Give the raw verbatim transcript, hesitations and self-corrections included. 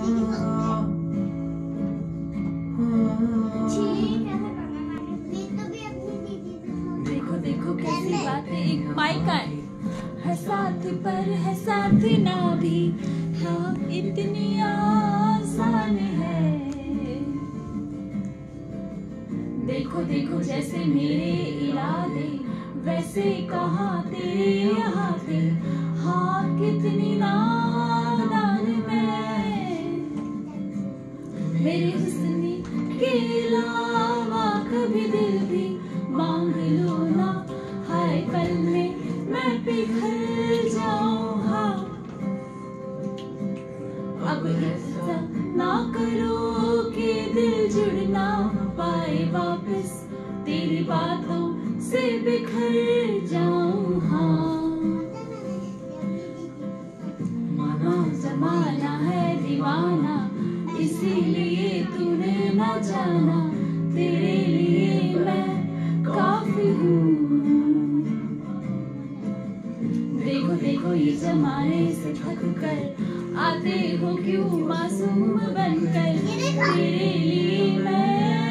देखो देखो कैसी बातें, एक माइक है, है साथ पर है साथ ना भी, हाँ इतनी आसान है। देखो देखो जैसे मेरे इरादे वैसे कहाँ तेरे यहाँ थे, हाँ कितनी नादान मैं, मेरे हुस्न के अलावा कभी दिल भी मांग लो ना, हाय पल में मैं पिघल जाऊं। हाँ अब ऐसा ना करो कि दिल जुड़ ना पाए वापस, तेरी बातों से बिखर जाऊं। हाँ माना जमाना है दीवाना, इसीलिए तूने ना जाना, तेरे लिए मैं काफी हूँ। देखो देखो ये जमाने से थक कर आते हो क्यों मासूम बनकर, तेरे लिए मैं